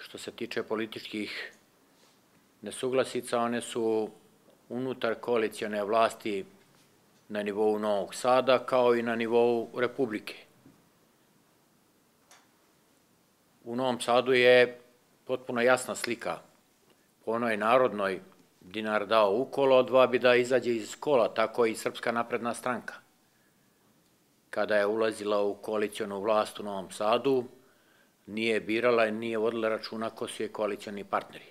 Što se tiče političkih nesuglasica, one su unutar koalicione vlasti na nivou Novog Sada kao i na nivou Republike. U Novom Sadu je potpuno jasna slika. Po onoj narodnoj dinar dao u kolo, dva bi da izađe iz kola, tako i Srpska napredna stranka. Kada je ulazila u koalicionu vlast u Novom Sadu, nije birala i nije vodila računa ko su je koalicioni partneri.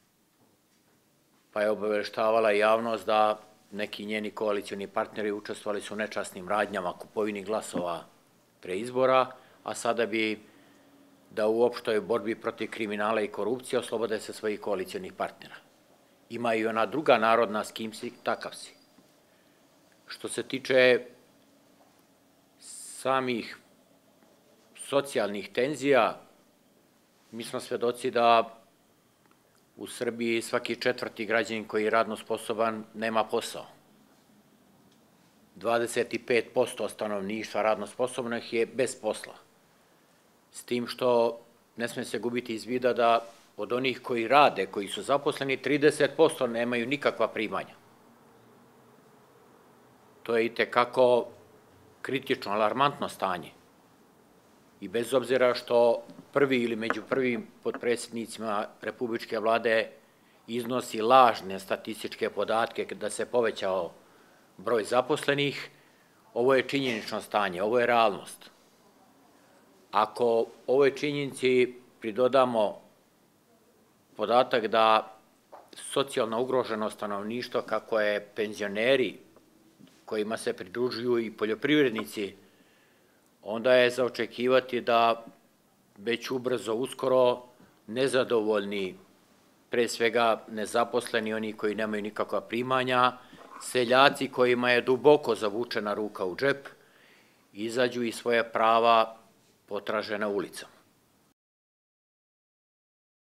Pa je obaveštavala javnost da neki njeni koalicioni partneri učestvovali su u nečasnim radnjama, kupovini glasova pre izbora, a sada bi da u opštoj borbi protiv kriminala i korupcije oslobode se svojih koalicionih partnera. Ima i ona druga narodna s kim si, takav si. Što se tiče samih socijalnih tenzija, mi smo svedoci da u Srbiji svaki četvrti građanin koji je radno sposoban nema posao. 25% stanovništva radno sposobnih je bez posla. S tim što ne sme se gubiti iz vida da od onih koji rade, koji su zaposleni, 30% nemaju nikakva primanja. To je itekako kritično, alarmantno stanje. I bez obzira što prvi ili među prvim potpredsjednicima Republičke vlade iznosi lažne statističke podatke da se povećao broj zaposlenih, ovo je činjenično stanje, ovo je realnost. Ako ovoj činjenici pridodamo podatak da socijalno ugroženo stanovništvo, kako je penzioneri kojima se pridružuju i poljoprivrednici, onda je za očekivati da već ubrzo, uskoro, nezadovoljni, pre svega nezaposleni, oni koji nemaju nikakva primanja, seljaci kojima je duboko zavučena ruka u džep, izađu i svoje prava potraže na ulicama.